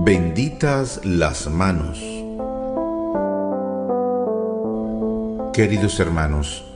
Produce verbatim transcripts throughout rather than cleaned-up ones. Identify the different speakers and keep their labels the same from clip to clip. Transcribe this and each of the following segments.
Speaker 1: Benditas las manos. Queridos hermanos,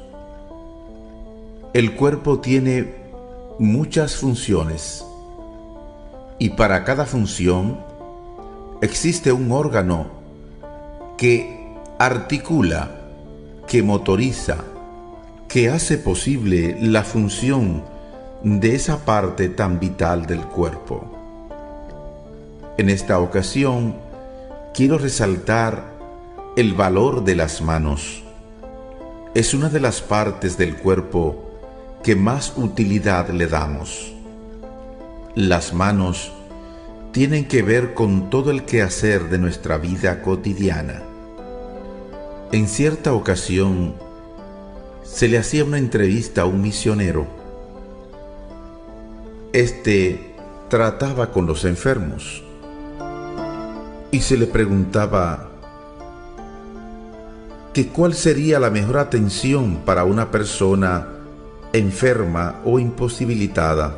Speaker 1: el cuerpo tiene muchas funciones y para cada función existe un órgano que articula, que motoriza, que hace posible la función de esa parte tan vital del cuerpo. En esta ocasión, quiero resaltar el valor de las manos. Es una de las partes del cuerpo que más utilidad le damos. Las manos tienen que ver con todo el quehacer de nuestra vida cotidiana. En cierta ocasión, se le hacía una entrevista a un misionero. Este trataba con los enfermos y se le preguntaba que cuál sería la mejor atención para una persona enferma o imposibilitada.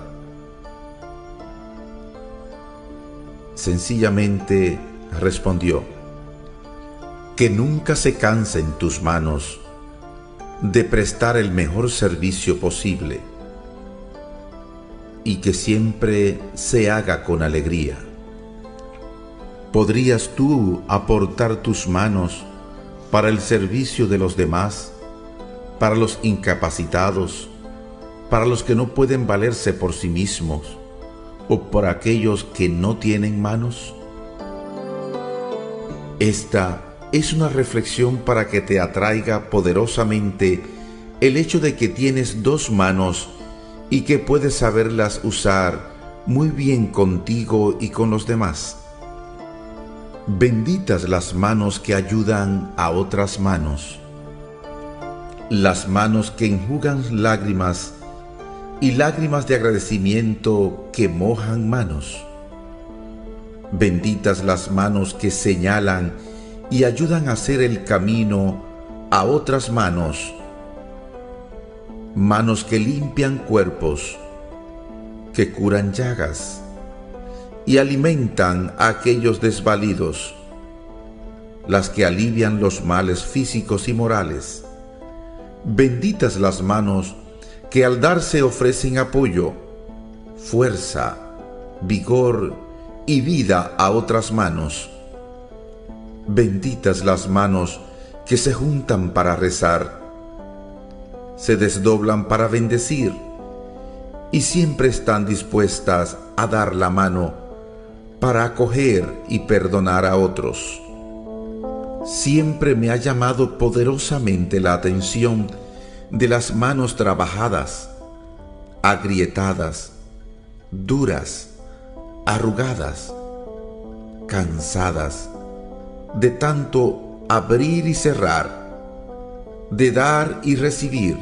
Speaker 1: Sencillamente respondió: que nunca se cansen tus manos de prestar el mejor servicio posible y que siempre se haga con alegría. ¿Podrías tú aportar tus manos para el servicio de los demás, para los incapacitados, para los que no pueden valerse por sí mismos o por aquellos que no tienen manos? Esta es una reflexión para que te atraiga poderosamente el hecho de que tienes dos manos y que puedes saberlas usar muy bien contigo y con los demás. Benditas las manos que ayudan a otras manos, las manos que enjugan lágrimas y lágrimas de agradecimiento que mojan manos. Benditas las manos que señalan y ayudan a hacer el camino a otras manos, manos que limpian cuerpos, que curan llagas y alimentan a aquellos desvalidos, las que alivian los males físicos y morales. Benditas las manos que al darse ofrecen apoyo, fuerza, vigor y vida a otras manos. Benditas las manos que se juntan para rezar, se desdoblan para bendecir y siempre están dispuestas a dar la mano para acoger y perdonar a otros. Siempre me ha llamado poderosamente la atención de las manos trabajadas, agrietadas, duras, arrugadas, cansadas, de tanto abrir y cerrar, de dar y recibir.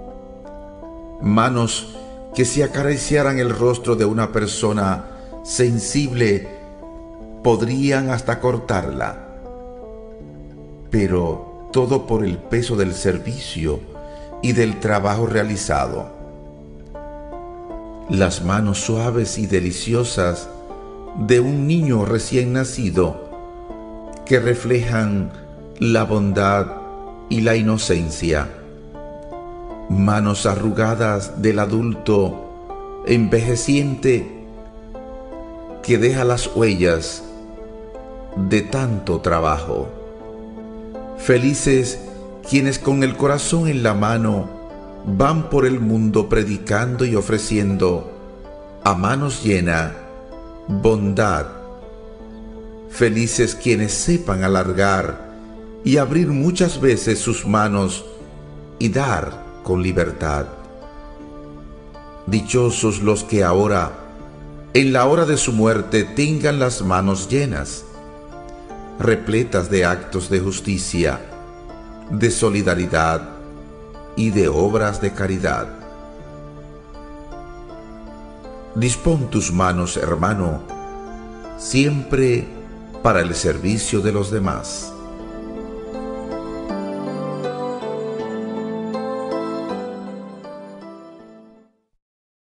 Speaker 1: Manos que si acariciaran el rostro de una persona sensible, podrían hasta cortarla. Pero todo por el peso del servicio y del trabajo realizado. Las manos suaves y deliciosas de un niño recién nacido que reflejan la bondad y la inocencia. Manos arrugadas del adulto envejeciente que deja las huellas de tanto trabajo. Felices quienes con el corazón en la mano van por el mundo predicando y ofreciendo a manos llenas bondad. Felices quienes sepan alargar y abrir muchas veces sus manos y dar con libertad. Dichosos los que ahora, en la hora de su muerte, tengan las manos llenas, repletas de actos de justicia, de solidaridad y de obras de caridad. Dispón tus manos, hermano, siempre para el servicio de los demás.